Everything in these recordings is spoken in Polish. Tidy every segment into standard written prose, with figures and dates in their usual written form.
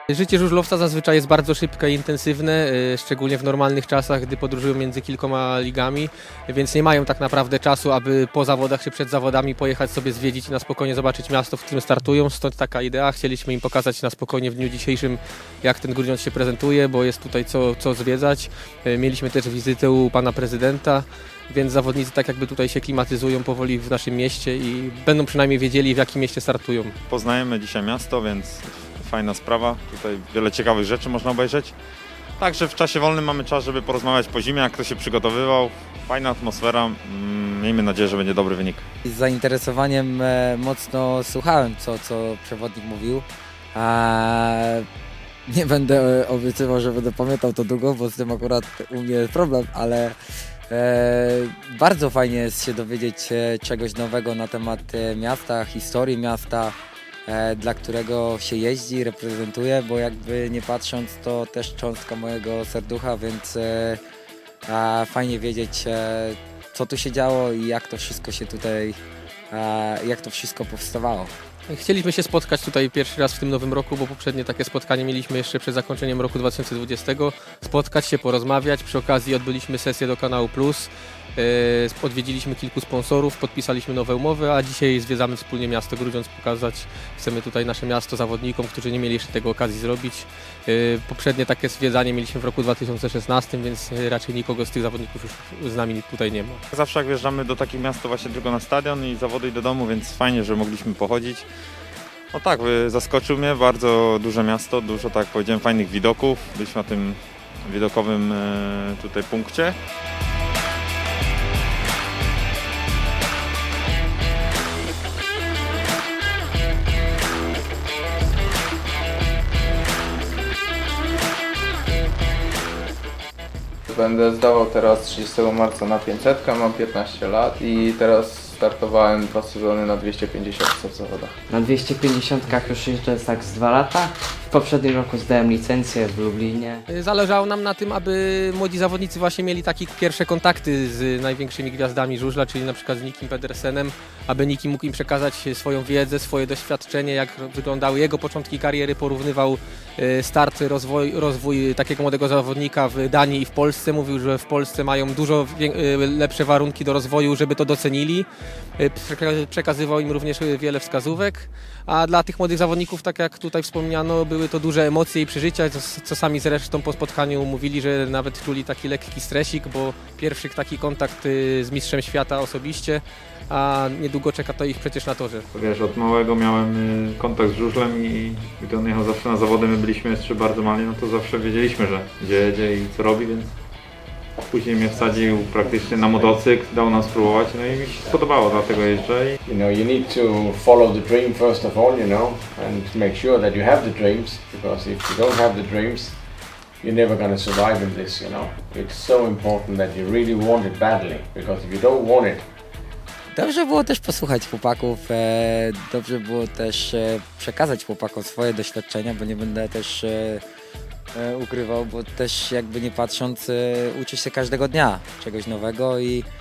Życie żużlowca zazwyczaj jest bardzo szybkie i intensywne, szczególnie w normalnych czasach, gdy podróżują między kilkoma ligami, więc nie mają tak naprawdę czasu, aby po zawodach czy przed zawodami pojechać sobie zwiedzić i na spokojnie zobaczyć miasto, w którym startują. Stąd taka idea. Chcieliśmy im pokazać na spokojnie w dniu dzisiejszym, jak ten Grudziądz się prezentuje, bo jest tutaj co zwiedzać. Mieliśmy też wizytę u pana prezydenta, więc zawodnicy tak jakby tutaj się klimatyzują powoli w naszym mieście i będą przynajmniej wiedzieli, w jakim mieście startują. Poznajemy dzisiaj miasto, więc fajna sprawa. Tutaj wiele ciekawych rzeczy można obejrzeć. Także w czasie wolnym mamy czas, żeby porozmawiać po zimie, jak kto się przygotowywał. Fajna atmosfera. Miejmy nadzieję, że będzie dobry wynik. Z zainteresowaniem mocno słuchałem, co przewodnik mówił. Nie będę obiecywał, że będę pamiętał to długo, bo z tym akurat u mnie jest problem, ale bardzo fajnie jest się dowiedzieć czegoś nowego na temat miasta, historii miasta, dla którego się jeździ, reprezentuje, bo jakby nie patrząc, to też cząstka mojego serducha, więc fajnie wiedzieć, co tu się działo i jak to wszystko się tutaj, jak to wszystko powstawało. Chcieliśmy się spotkać tutaj pierwszy raz w tym nowym roku, bo poprzednie takie spotkanie mieliśmy jeszcze przed zakończeniem roku 2020. Spotkać się, porozmawiać. Przy okazji odbyliśmy sesję do Kanału Plus. Odwiedziliśmy kilku sponsorów, podpisaliśmy nowe umowy, a dzisiaj zwiedzamy wspólnie miasto Grudziądz, pokazać chcemy tutaj nasze miasto zawodnikom, którzy nie mieli jeszcze tego okazji zrobić. Poprzednie takie zwiedzanie mieliśmy w roku 2016, więc raczej nikogo z tych zawodników już z nami tutaj nie ma. Zawsze jak wjeżdżamy do takich miast, to właśnie tylko na stadion i zawody i do domu, więc fajnie, że mogliśmy pochodzić. No tak, zaskoczył mnie, bardzo duże miasto, dużo, tak jak powiedziałem, fajnych widoków. Byliśmy na tym widokowym tutaj punkcie. Będę zdawał teraz 30 marca na 500, mam 15 lat i teraz startowałem 2 sezony na 250 w zawodach. Na 250 już jeżdżę tak z 2 lata. W poprzednim roku zdałem licencję w Lublinie. Zależało nam na tym, aby młodzi zawodnicy właśnie mieli takie pierwsze kontakty z największymi gwiazdami żużla, czyli na przykład z Nikim Pedersenem, aby Niki mógł im przekazać swoją wiedzę, swoje doświadczenie, jak wyglądały jego początki kariery, porównywał start, rozwój takiego młodego zawodnika w Danii i w Polsce. Mówił, że w Polsce mają dużo lepsze warunki do rozwoju, żeby to docenili. Przekazywał im również wiele wskazówek, a dla tych młodych zawodników, tak jak tutaj wspomniano, były to duże emocje i przeżycia, co sami zresztą po spotkaniu mówili, że nawet czuli taki lekki stresik, bo pierwszy taki kontakt z mistrzem świata osobiście, a niedługo czeka to ich przecież na torze. Wiesz, od małego miałem kontakt z żużlem i gdy on jechał zawsze na zawody, my byliśmy jeszcze bardzo mali, no to zawsze wiedzieliśmy, że gdzie jedzie i co robi, więc później mnie wsadził praktycznie na motocykl, dał nam spróbować, no i mi się spodobało, dlatego jeżdżę. You know, you need to follow the dream first of all, you know, and make sure that you have the dreams, because if you don't have the dreams, you're never going to survive in this, you know. It's so important that you really want it badly, because if you don't want it. Dobrze było też posłuchać chłopaków, dobrze było też przekazać chłopakom swoje doświadczenia, bo nie będę też ukrywał, bo też jakby nie patrząc uczę się każdego dnia czegoś nowego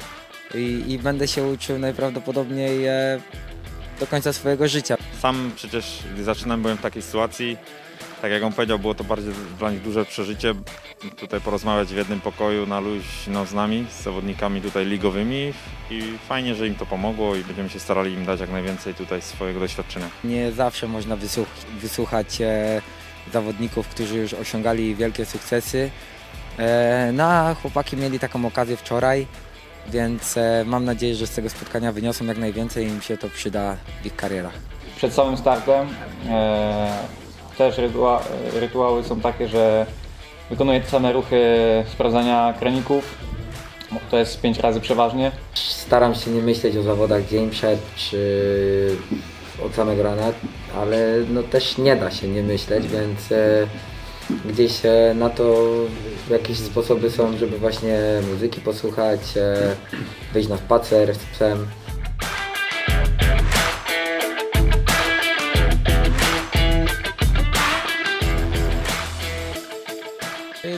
i będę się uczył najprawdopodobniej do końca swojego życia. Sam przecież, gdy zaczynałem, byłem w takiej sytuacji, tak jak on powiedział, było to bardziej dla nich duże przeżycie. Tutaj porozmawiać w jednym pokoju na luźno z nami, z zawodnikami tutaj ligowymi i fajnie, że im to pomogło i będziemy się starali im dać jak najwięcej tutaj swojego doświadczenia. Nie zawsze można wysłuchać zawodników, którzy już osiągali wielkie sukcesy. No a chłopaki mieli taką okazję wczoraj, więc mam nadzieję, że z tego spotkania wyniosą jak najwięcej i im się to przyda w ich karierach. Przed samym startem też rytuały są takie, że wykonuję te same ruchy sprawdzania kraników. To jest 5 razy przeważnie. Staram się nie myśleć o zawodach dzień przed czy od samego rana, ale no też nie da się nie myśleć, więc gdzieś na to jakieś sposoby są, żeby właśnie muzyki posłuchać, wyjść na spacer z psem.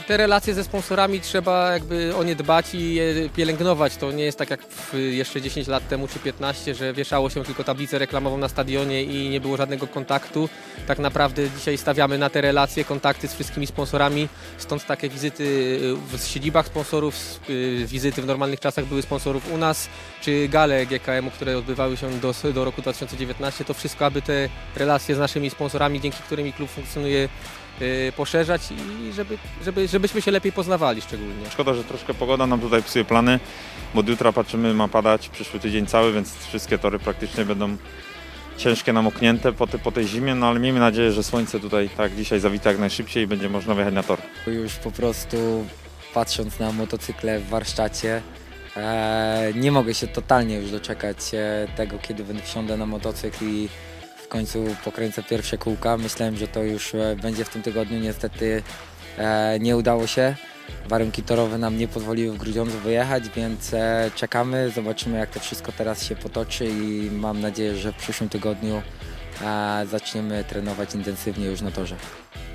Te relacje ze sponsorami trzeba jakby o nie dbać i je pielęgnować. To nie jest tak jak jeszcze 10 lat temu czy 15, że wieszało się tylko tablicę reklamową na stadionie i nie było żadnego kontaktu. Tak naprawdę dzisiaj stawiamy na te relacje, kontakty z wszystkimi sponsorami, stąd takie wizyty w siedzibach sponsorów, wizyty w normalnych czasach były sponsorów u nas, czy gale GKM-u, które odbywały się do roku 2019. To wszystko, aby te relacje z naszymi sponsorami, dzięki którymi klub funkcjonuje, poszerzać i żebyśmy się lepiej poznawali szczególnie. Szkoda, że troszkę pogoda nam tutaj psuje plany, bo od jutra patrzymy, ma padać przyszły tydzień cały, więc wszystkie tory praktycznie będą ciężkie, namoknięte po tej zimie, no ale miejmy nadzieję, że słońce tutaj tak dzisiaj zawita jak najszybciej i będzie można wjechać na tor. Już po prostu patrząc na motocykle w warsztacie, nie mogę się totalnie już doczekać tego, kiedy wsiądę na motocykl i w końcu pokręcę pierwsze kółka. Myślałem, że to już będzie w tym tygodniu, niestety nie udało się. Warunki torowe nam nie pozwoliły w Grudziądzu wyjechać, więc czekamy, zobaczymy jak to wszystko teraz się potoczy i mam nadzieję, że w przyszłym tygodniu zaczniemy trenować intensywnie już na torze.